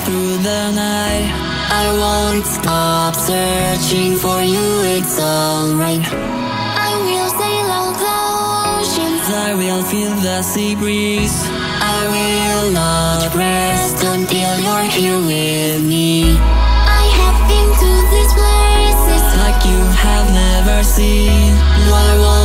through the night. I won't stop searching for you, it's alright. I will sail out the oceans, I will feel the sea breeze. I will not rest until you're here with me. I have been to these places like you have never seen. Why won't